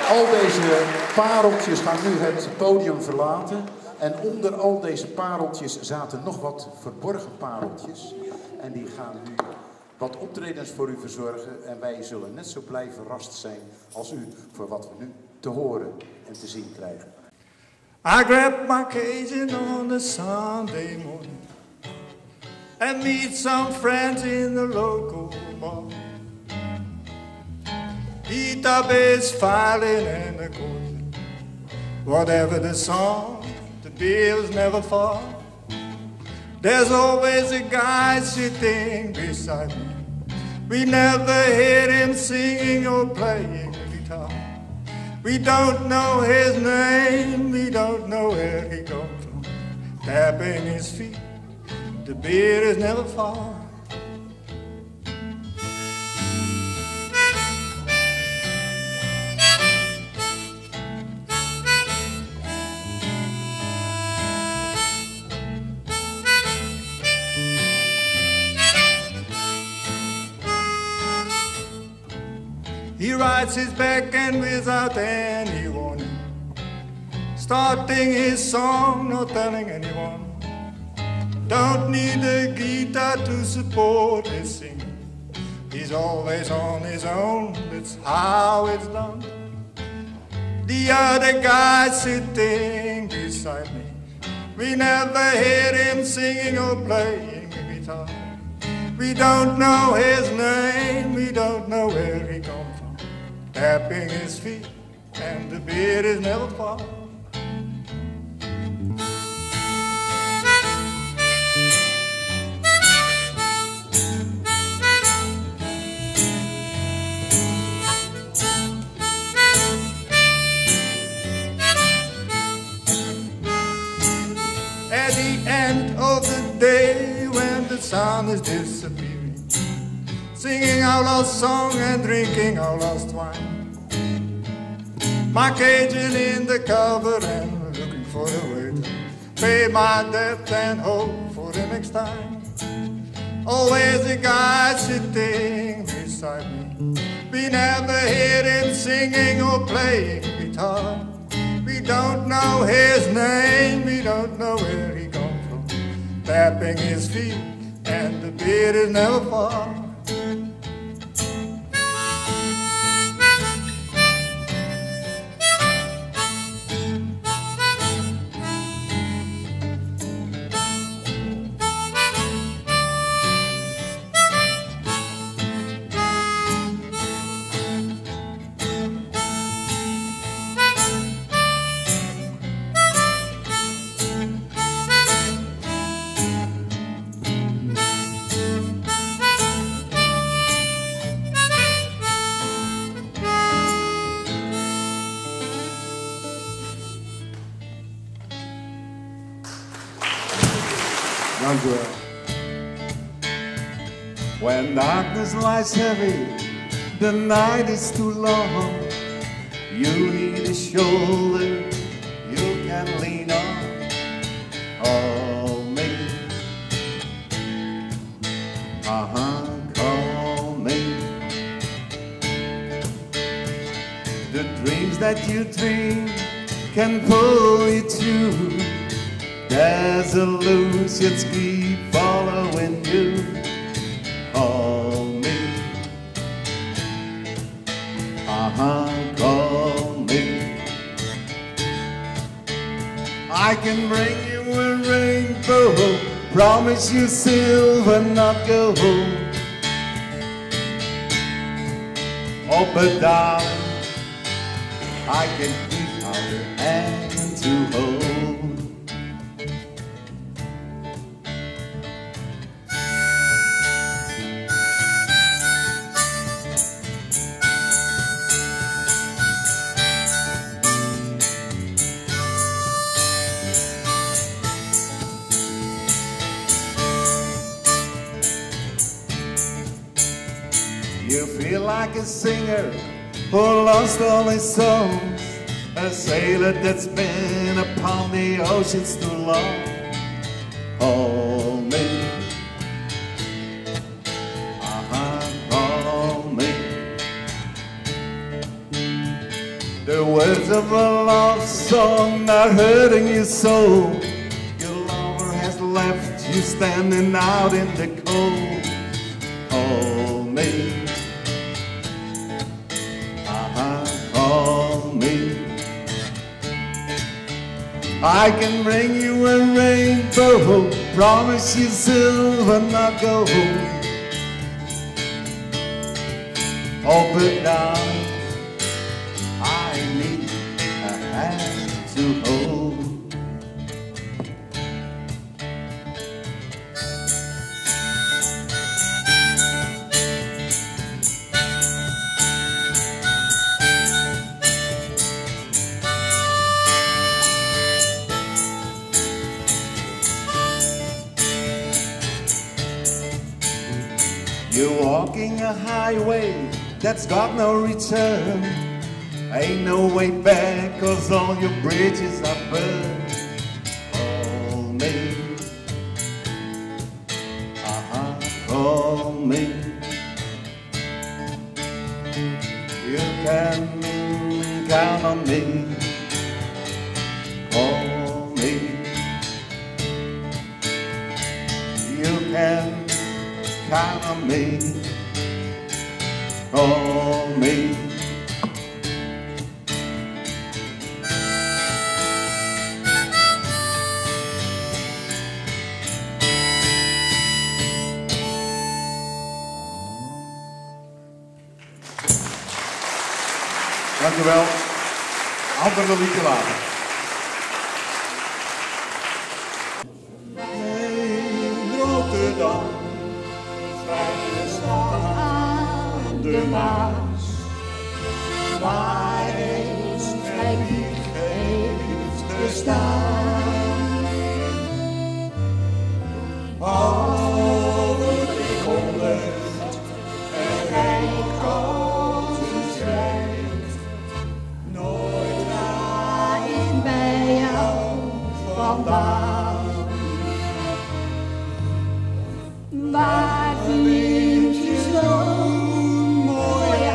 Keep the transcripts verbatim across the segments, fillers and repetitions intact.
Al deze pareltjes gaan nu het podium verlaten. En onder al deze pareltjes zaten nog wat verborgen pareltjes. En die gaan nu wat optredens voor u verzorgen. En wij zullen net zo blij verrast zijn als u voor wat we nu te horen en te zien krijgen. I grab my Cajun on a Sunday morning and meet some friends in the local bar. Eat up his violin and accordion. Whatever the song, the bill's never far. There's always a guy sitting beside me. We never hear him singing or playing the guitar. We don't know his name, we don't know where he comes from. Tapping his feet, the beat is never far. He rides his back and without any warning, starting his song, not telling anyone. Don't need a guitar to support his singing. He's always on his own, that's how it's done. The other guy sitting beside me, we never hear him singing or playing a guitar. We don't know his name, we don't know where he comes from. Tapping his feet, and the beat is never far. At the end of the day, when the sun is disappearing, singing our last song and drinking our last wine. My Cajun in the cupboard and looking for a way to pay my debt and hope for the next time. Always a guy sitting beside me. We never hear him singing or playing guitar. We don't know his name, we don't know where he comes from. Tapping his feet and the beat is never far. When darkness lies heavy, the night is too long. You need a shoulder you can lean on. Call me, uh-huh, call me. The dreams that you dream can pull you through. There's illusions keep following you. Call me, uh-huh, call me. I can bring you a rainbow, promise you silver, not gold. Oh, but darling, I can keep our hand to hold. You feel like a singer who lost all his songs, a sailor that's been upon the oceans too long. Call me, uh-huh, call me. The words of a love song are hurting your soul. Your lover has left you standing out in the cold. Call me, uh-huh, call me. I can bring you a rainbow, promise you silver, not gold. Oh, but darling, I need a hand to hold. You're walking a highway that's got no return. Ain't no way back, cause all your bridges are burned. Call me, uh-huh, call me. You can count on me. Call me. You can count on me. Call me. Dankjewel. Andere liedje later. In Rotterdam, vrije stad aan de Maas, waar eens mij lief heeft gestaan. Over die honderd en rijk als een schrijft, nooit ga ik bij jou vandaan. Waar vind je zo'n mooie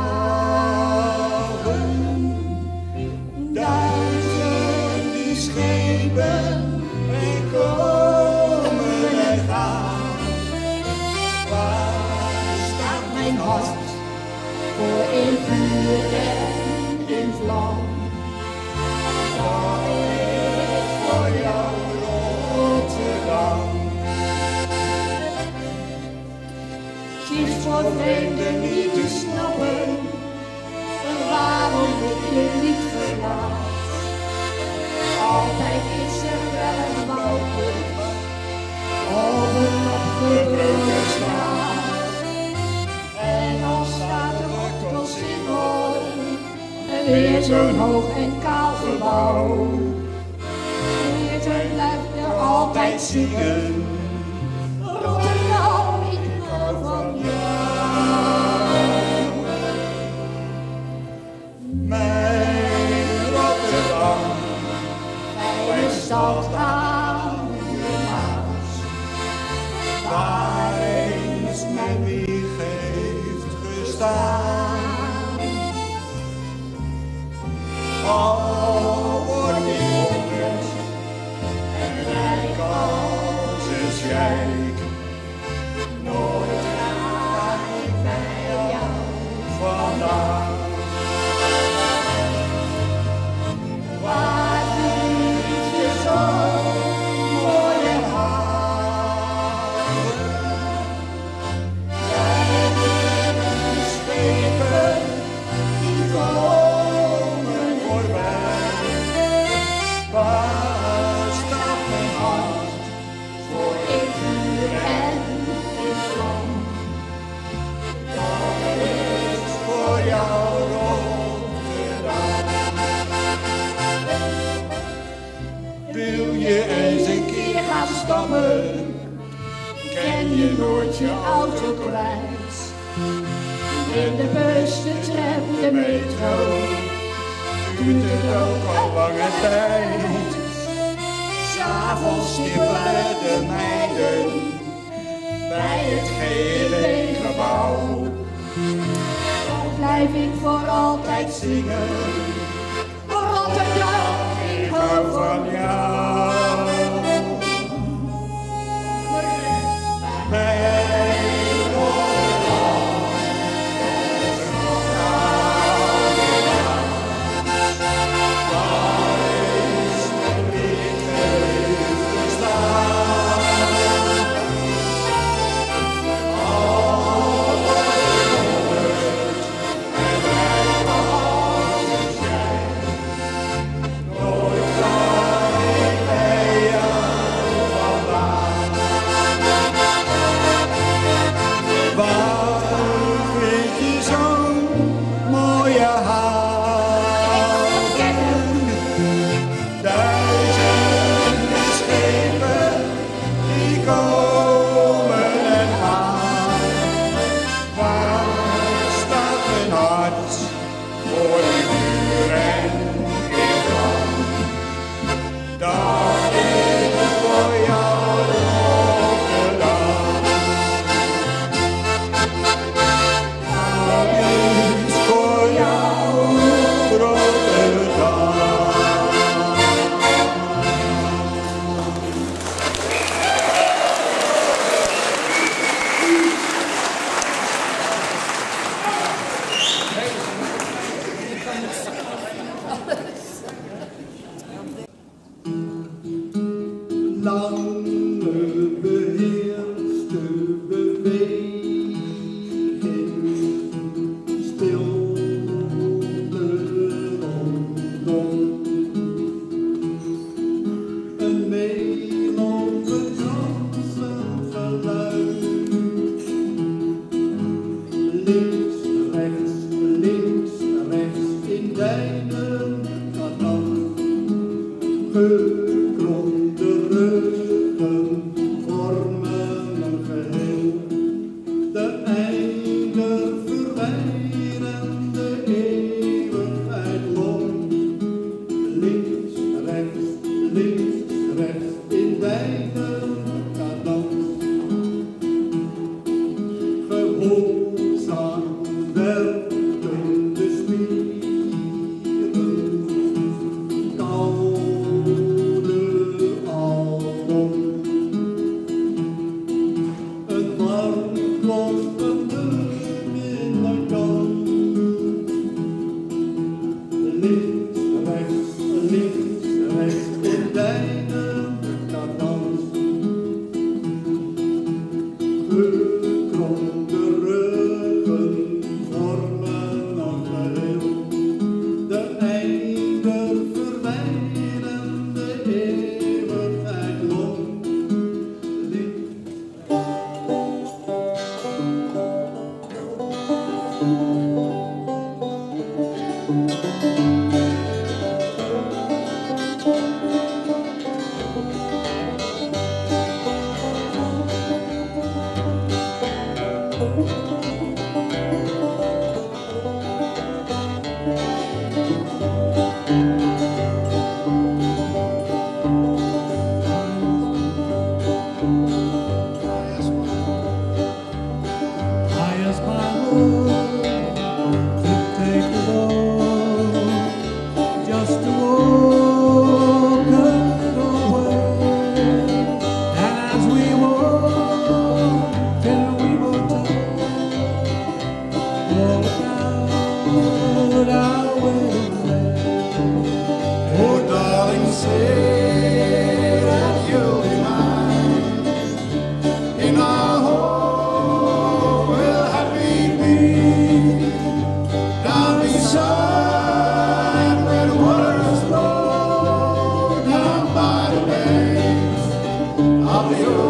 haven? Duizend die schepen en komen en gaan. Waar staat Mijn hart voor in vuur en in vlam. dat is voor jou Rotterdam? Het is voor vreemden niet te snappen waarom ik je niet verlaat. Altijd is er wel een wolken of een opgebroken straat. En als staat er ook als in en weer zo'n hoog en kaal gebouw. Weer blijft er altijd zingen. Rotterdam, ik hou van jou. Mijn Rotterdam, Fijne stad aan de Maas, waar eens mijn wieg heeft gestaan. Al word ik honderd en rijk als een schijk, nooit ga ik bij jou vandaan. waar vind je zo'n mooie haven? Duizenden schepen die komen voorbij. Waar staat mijn hart voor In vuur en in vlam. dat is voor jou Rotterdam? Wil je eens een keer gaan stappen? Ken je nooit je auto kwijt? In de bus, de tram, de metro. Doet het ook al lange tijd. S'avonds stippelen de meiden bij het G B-gebouw. Dan blijf ik voor altijd Zingen hou van jou.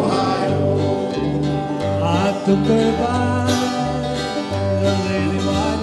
Took her by the lady by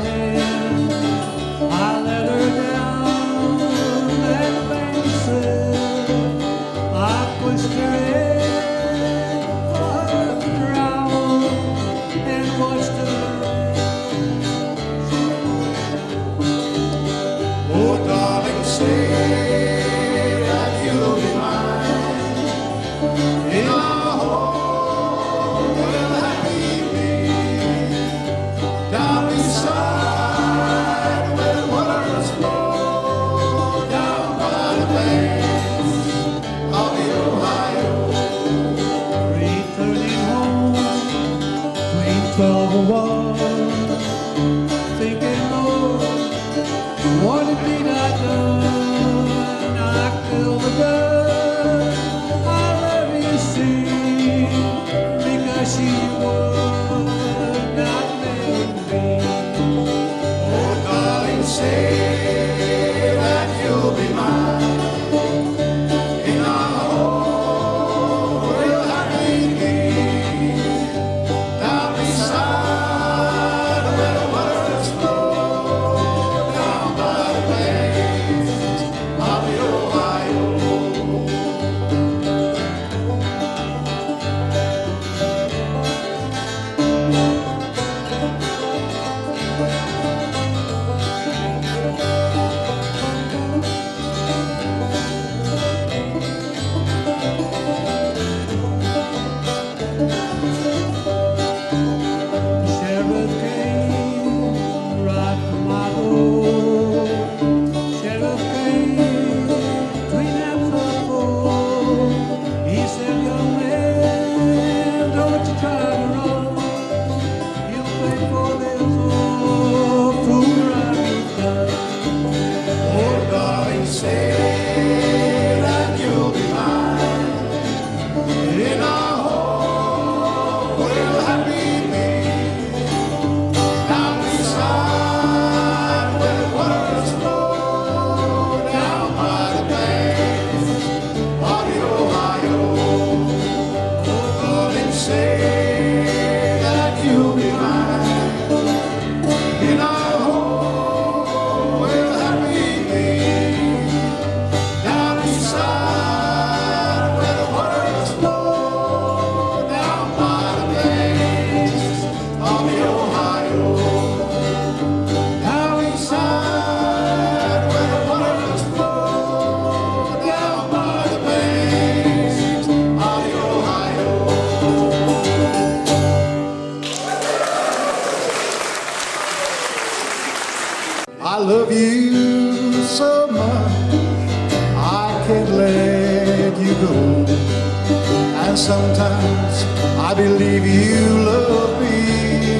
I love you so much, I can't let you go. And sometimes I believe you love me,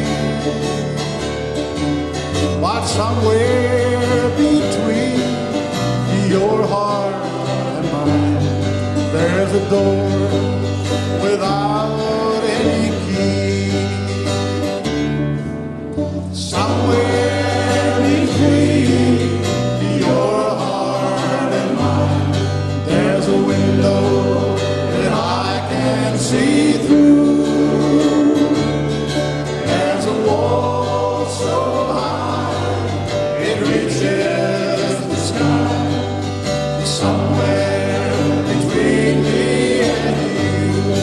but somewhere between your heart and mine, there's a door without any key. Somewhere between your heart and mine, there's a window that I can see through. There's a wall so high it reaches the sky. Somewhere between me and you,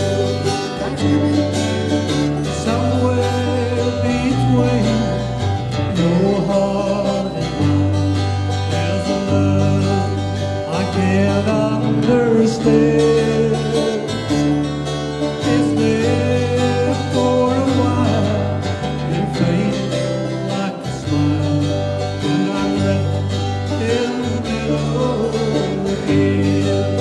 somewhere between your heart and mine, there's a love I can't understand. It's there for a while, it faded like a smile, and I'm left in the middle again.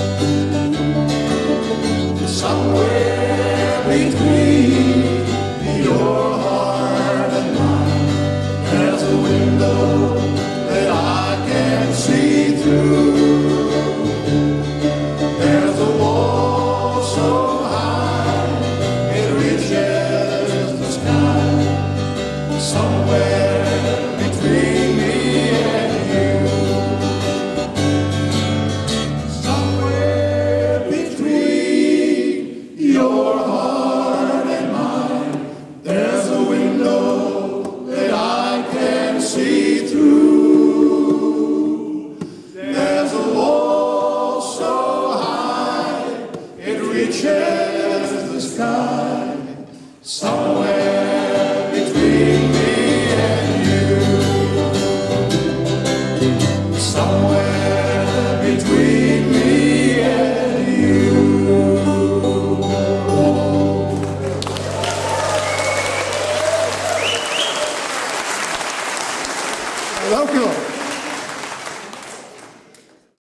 Somewhere between your heart and mine, there's a window that I can see through. There's a wall so high it reaches the sky. Somewhere between me and you, somewhere between your heart and mine, there's a window that I can see through. There's a wall so high it reaches the sky. Somewhere between me and you, somewhere between me and you. Dank u wel.